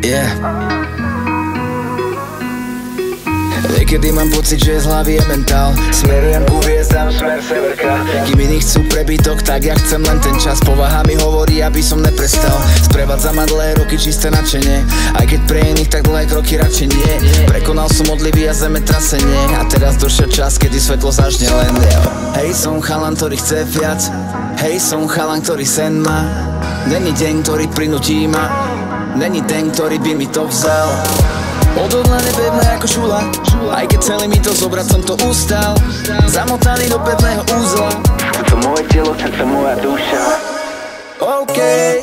Yeah. Niekedy mám pocit, že z hlavy je mentál. Smerujem ku hviezdám, smer severka. Kým iní chcú prebytok, tak ja chcem len ten čas. Povaha mi hovorí, aby som neprestal. Sprevádza ma dlhé roky čisté nadšenie. Aj keď pre iných, tak dlhé kroky radšej nie. Prekonal som odlivy a zemetrasenie. A teraz došiel čas, kedy svetlo zažne len. Hej, som chalan, ktorý chce viac. Hej, som chalan, ktorý sen má. Není deň, ktorý prinutí ma. Není ten, ktorý by mi to vzal. Odhodlané pevné ako šula. Aj keď celý mi to zobrať, som to ustal. Zamotaný do pevného úzla. Chce to moje telo, chce to moja duša. OK.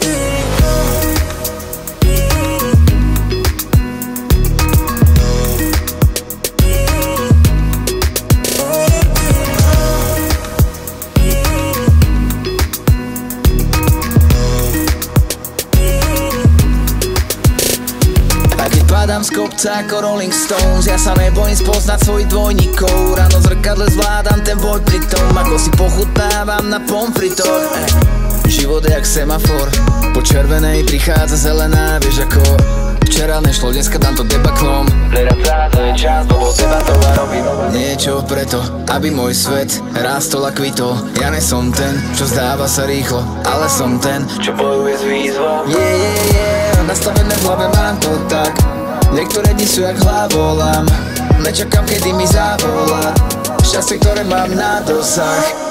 Padám z kopca ako Rolling Stones. Ja sa nebojím spoznať svojich dvojníkov. Ráno v zrkadle zvládam ten boj pri tom, ako si pochutnávam na pomfritoch. Život je jak semafor, po červenej prichádza zelená. Vieš ako včera nešlo, dneska dám to debaklom. Teraz to je čas, bolo debatov a robím niečo preto, aby môj svet rástol a kvitol. Ja ne som ten, čo zdáva sa rýchlo, ale som ten, čo bojuje s výzvou. Nastavené v hlave mám to tak. Niektoré dni sú jak hlavolám. Nečakám, kedy mi zavolá. Šťastie, ktoré mám na dosah.